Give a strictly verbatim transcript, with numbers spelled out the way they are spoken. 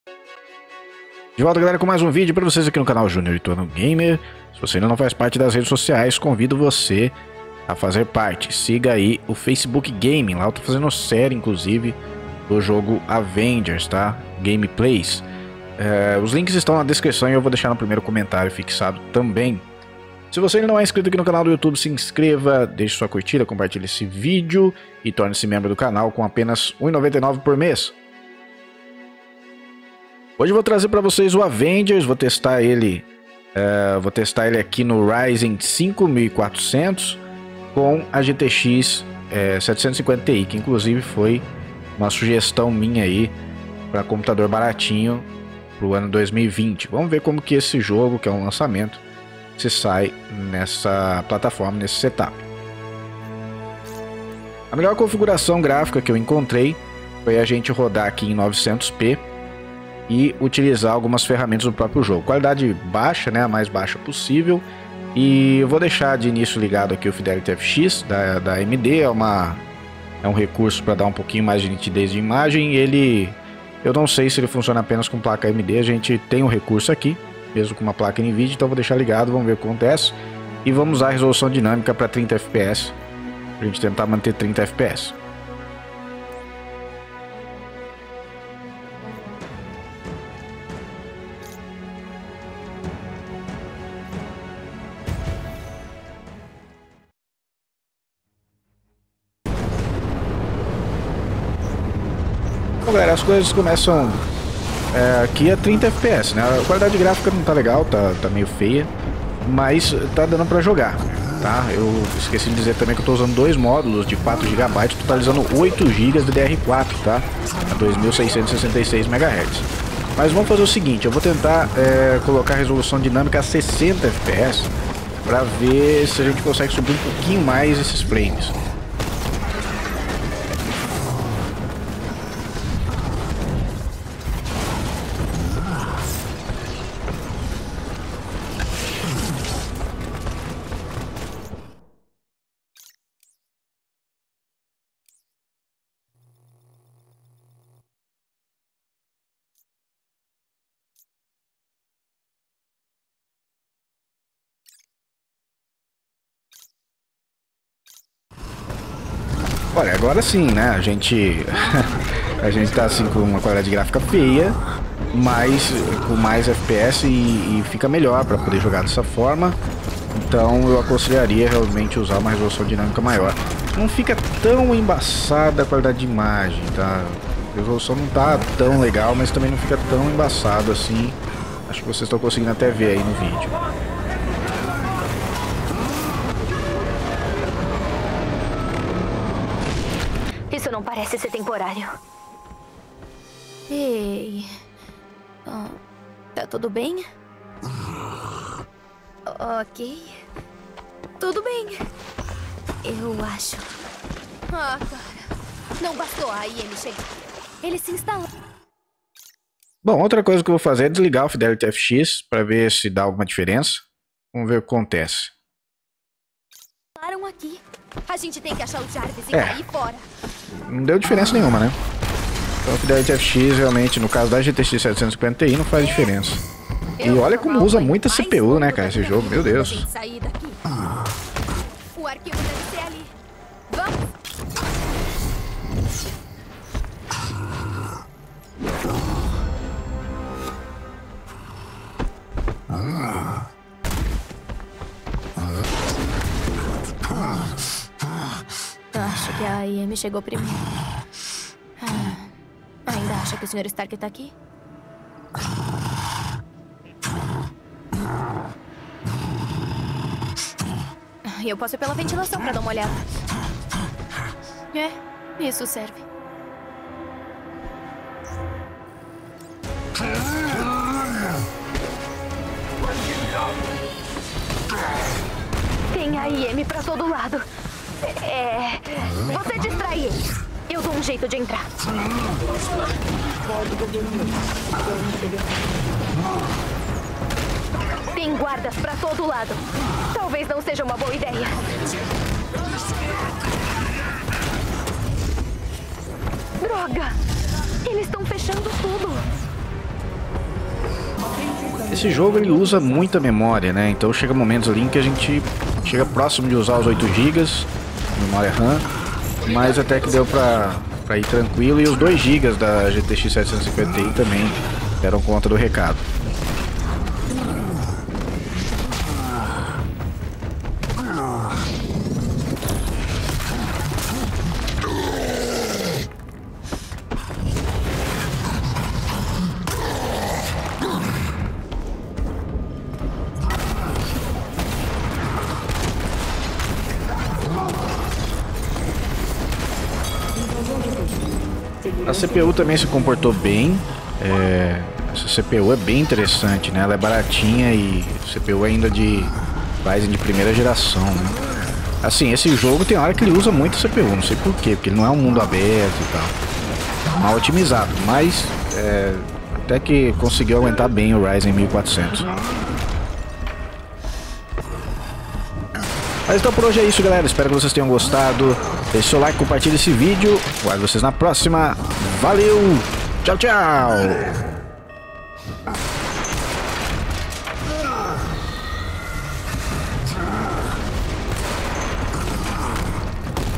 De volta, galera, com mais um vídeo para vocês aqui no canal Júnior Lituano Gamer. Se você ainda não faz parte das redes sociais, convido você a fazer parte. Siga aí o Facebook Gaming, lá eu tô fazendo série, inclusive, do jogo Avengers, tá? Gameplays. É, os links estão na descrição e eu vou deixar no primeiro comentário fixado também. Se você ainda não é inscrito aqui no canal do YouTube, se inscreva, deixe sua curtida, compartilhe esse vídeo e torne-se membro do canal com apenas um real e noventa e nove centavos por mês. Hoje eu vou trazer para vocês o Avengers, vou testar ele, uh, vou testar ele aqui no Ryzen cinco mil e quatrocentos com a G T X uh, setecentos e cinquenta Ti, que inclusive foi uma sugestão minha aí para computador baratinho para o ano dois mil e vinte. Vamos ver como que esse jogo, que é um lançamento, se sai nessa plataforma, nesse setup. A melhor configuração gráfica que eu encontrei foi a gente rodar aqui em novecentos p e utilizar algumas ferramentas do próprio jogo. Qualidade baixa, né, a mais baixa possível. E eu vou deixar de início ligado aqui o Fidelity F X da, da A M D, é, uma, é um recurso para dar um pouquinho mais de nitidez de imagem. Ele, eu não sei se ele funciona apenas com placa A M D, a gente tem um recurso aqui, mesmo com uma placa NVIDIA, então vou deixar ligado, vamos ver o que acontece. E vamos usar a resolução dinâmica para trinta F P S, para a gente tentar manter trinta F P S. Bom, galera, as coisas começam é, aqui a trinta F P S, né? A qualidade gráfica não tá legal, tá, tá meio feia, mas tá dando pra jogar, tá? Eu esqueci de dizer também que eu tô usando dois módulos de quatro gigabytes, totalizando oito gigas de D D R quatro, tá? A dois mil seiscentos e sessenta e seis megahertz. Mas vamos fazer o seguinte, eu vou tentar é, colocar a resolução dinâmica a sessenta F P S pra ver se a gente consegue subir um pouquinho mais esses frames. Olha, agora sim, né? A gente a gente tá assim com uma qualidade gráfica feia, mas com mais F P S e, e fica melhor para poder jogar dessa forma. Então eu aconselharia realmente usar uma resolução dinâmica maior. Não fica tão embaçada a qualidade de imagem, tá? A resolução não tá tão legal, mas também não fica tão embaçado assim. Acho que vocês estão conseguindo até ver aí no vídeo. Isso não parece ser temporário. Ei... Oh, tá tudo bem? Ok. Tudo bem. Eu acho. Ah, cara. Não bastou aí ele chegar. Ele se instalou. Bom, outra coisa que eu vou fazer é desligar o Fidelity F X para ver se dá alguma diferença. Vamos ver o que acontece. Pararam aqui. A gente tem que achar o Jarvis e É. cair fora. Não deu diferença nenhuma, né? Então o Fidelity F X realmente, no caso da G T X setecentos e cinquenta Ti, não faz diferença. E olha como usa muita C P U, né, cara, esse jogo, meu Deus. O arquivo deve ser ali. Vamos! Acho que a A M chegou primeiro. Ah, ainda acha que o senhor Stark tá aqui? Eu posso ir pela ventilação pra dar uma olhada. É, isso serve. Tem A I M pra todo lado. É... Você distrai eles. Eu dou um jeito de entrar. Tem guardas pra todo lado. Talvez não seja uma boa ideia. Droga! Eles estão fechando tudo. Esse jogo ele usa muita memória, né? Então chega momentos ali em que a gente chega próximo de usar os oito gigas de memória RAM, mas até que deu pra, pra ir tranquilo. E os dois gigas da G T X setecentos e cinquenta Ti também deram conta do recado. A C P U também se comportou bem. É, essa C P U é bem interessante, né? Ela é baratinha e C P U ainda de Ryzen de primeira geração, né? Assim, esse jogo tem hora que ele usa muito C P U, não sei porquê, porque ele não é um mundo aberto e tal. Mal otimizado, mas é, até que conseguiu aguentar bem o Ryzen mil e quatrocentos. Mas então por hoje é isso, galera. Espero que vocês tenham gostado. Deixe seu like, compartilhe esse vídeo. Guardo vocês na próxima. Valeu! Tchau, tchau!